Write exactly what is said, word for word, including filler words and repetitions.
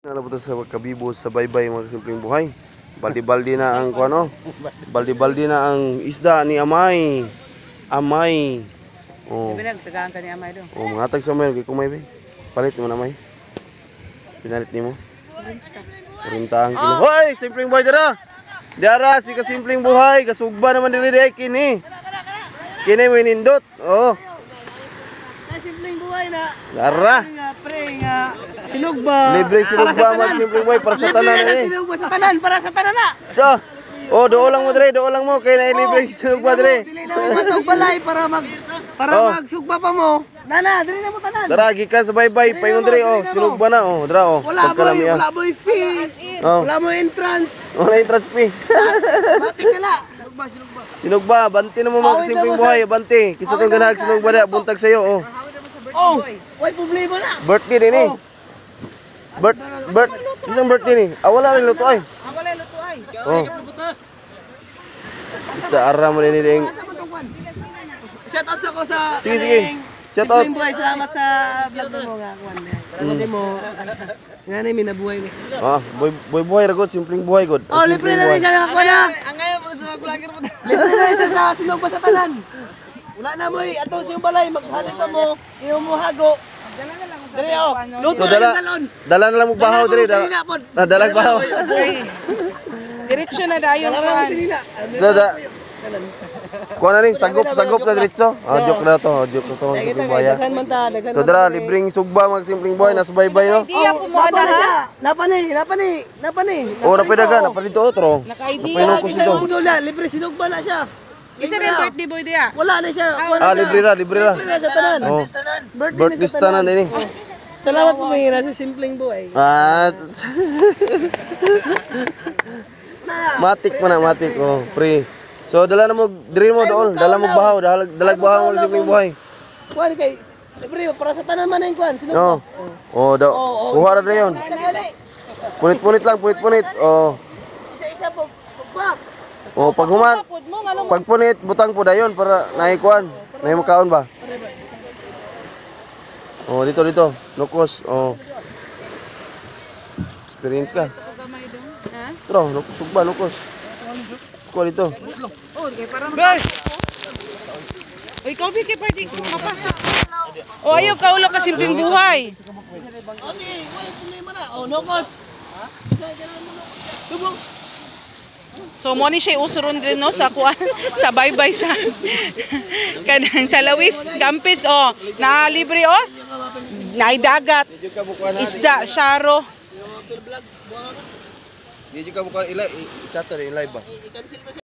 Ano ba ito sa kabibo sa baybay mga simpleng buhay? Baldi-baldi na ang ano? Baldi-baldi na ang isda ni Amay. Amay. Oh. Binag tagaan ka ni Amay do. Oh, mga tag sa may kay kumay be. Palit mo na Amay. Pinalit nimo. Kurintang kilo. Hoy, simpleng buhay dara. Dara si ka simpleng buhay, kasugba naman diri day kini. Kini mo inindot. Oh. Simpleng buhay na. Dara. Nga pre nga sinugba. Libre sinugba mag simpleng buhay para sa tanan ni. Sinugba sa tanan para sa tanan na. So, oh, doon lang mo dire, doon lang mo kay na libre sinugba dire. Dili na mo matog balay para mag para Oh. magsugba pa mo. Nana, dili na mo tanan. Dara gikan sa baybay, paingon dire oh, sinugba na oh, dra oh. Wala mo, Pagkalamian. wala mo fees. Oh. Wala mo entrance. Wala yung transpi. Mati ka na. Sinugba, sinugba. Sinugba, banti na mo mga simpleng buhay, banti. Kisa tong ganag sinugba da buntag sayo oh. Oh, way problema na. Birthday din eh. Birth, birth, isang birthday ni. Ah, wala rin luto ay. Wala luto ay. Oh. Isda ara mo din ding. Shout out sa ko sa Sige, sige. Shout out. Simpleng buhay, salamat sa vlog mo nga kuan. Salamat mo. Nga ni minabuhay ni. Ah, boy boy buhay ra gud, simpleng buhay gud. Oh, libre na rin siya nakakuha na. Ang ngayon mo sa vlogger mo. Libre na rin siya sa sinugba sa tanan. Wala na mo eh. Ato siyong balay, maghalin na mo. Iyo mo hago. Dala na lang. Dali oh. Luto So na dala, yung salon. dala na lang mo bahaw dire. Dala, ah, dalag bahaw. Diretso na dayon Dala mo kuan. sinina. So da. Kuha na rin, sagop, sagop na diretso. Ah, joke na to, joke na to mga simpleng buhay. ah. Daghan man ta, daghan. So dara, libreng sugba mga simpleng buhay, nasa baybay no. Idea po mo Napa na ana siya. ha. Napa ni, napa ni, napa ni. Oh, napidagan, napadito otro. Naka-idea. Napainom ko Isa sito. mo dola, libre sinugba na siya. Isa rin birthday boy dia. Wala na siya. Wala Ah, siya. libre ra, libre ra. Libre na sa tanan. Oh. Birthday Birthday na sa tanan tanan. din eh. Salamat po mahira sa simpleng buhay. Ah. Matik man na, matik. Oh, pre. So dala na mo diri mo dool, dala mo bahaw, dalag dalag bahaw mo simpleng buhay. Kuan kay libre para sa tanan man yung kuan. Sino? No. Oh, da. Kuha ra na yon. Punit-punit lang, punit-punit. Oh. Isa-isa po. Pagpap. Oh, pag human, Pud mo nga pag punit, butang po dayon para naikuan. Naay makaon ba? Oh, dito dito. Nukos. Oh. Experience ka. gamay do. Ha? Tro, nukos sugba, nukos. Kuha dito. Oh, kay para mag Oy, ikaw bi kay party ko mapasok. Oh, ayo ka ulo ka simpleng buhay. Okay, wala problema na. Oh, no cost. Ha? Isa ganun mo. Subong. So mo ni siya usuron din no sa kuan sa baybay sa kanang sa Lawis, Gampis oh, na libre oh. Naay dagat. Isda, syaro. Di juga bukan ilay, i-chatter, ilay ba?